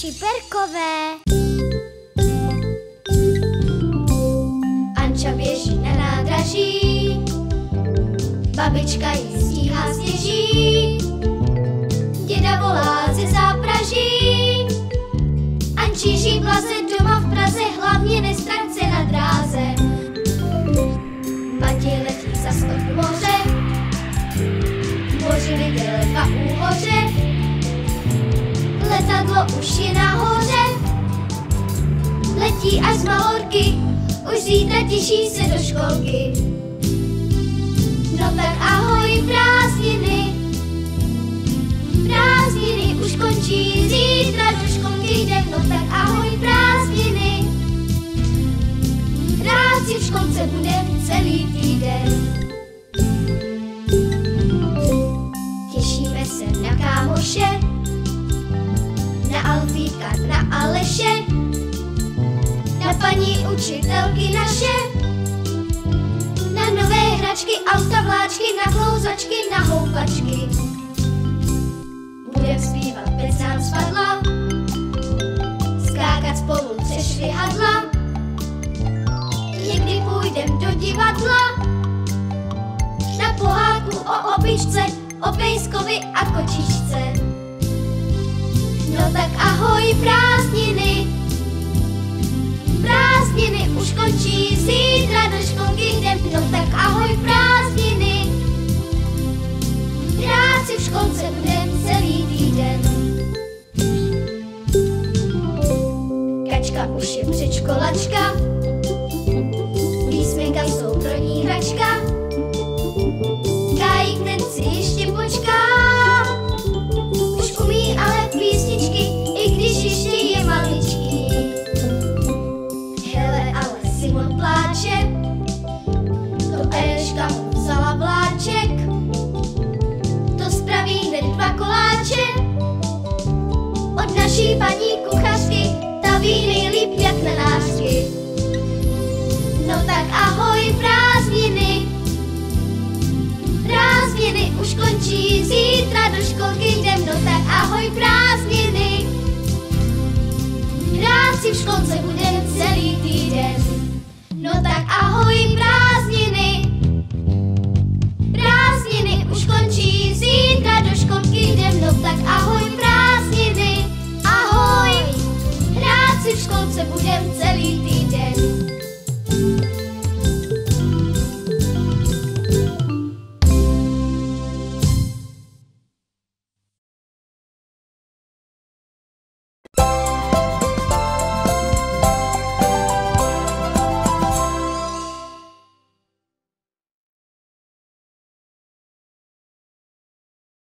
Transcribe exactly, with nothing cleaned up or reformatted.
Šiperkové. Anča běží na nádraží, babička jí stíhá sněží, děda volá ze zápraží. Anči žíbla se doma v Praze, hlavně nestrach se na dráze. Matěj letí zas od moře, v moři viděl dva úhoře. Letadlo už je nahoře, letí až z Malorky, už zítra těší se do školky. No tak ahoj prázdniny, prázdniny už končí, zítra do školky jdem. No tak ahoj prázdniny, rád si v školce budem celý týden. Těšíme se na kámoše, na Alfíka, na Aleše, na paní učitelky naše, na nové hračky, auta, vláčky, na klouzačky, na houpačky. Budem zpívat Pec nám spadla, skákat spolu přes švihadla, někdy půjdem do divadla, na pohádku o opičce, o pejskovi a kočičce. No tak ahoj prázdniny, prázdniny už končí, zítra do školky jdem. No tak ahoj prázdniny, rád si v školce budem celý týden. Kačka už je předškolačka, písmenka jsou pro ní hračka, Kájík ten si ještě počká, už umí ale písničky, i když ještě je maličký. Hele, ale Simon pláče, to Eliška mu vzala vláček, to spraví hned dva koláče, od naší paní kuchařky, ta ví nejlíp jak na nářky. No tak ahoj prázdniny, prázdniny už končí, zítra do školky jdem. No tak ahoj prázdniny, rád si v školce budem celý týden. No tak ahoj prázdniny.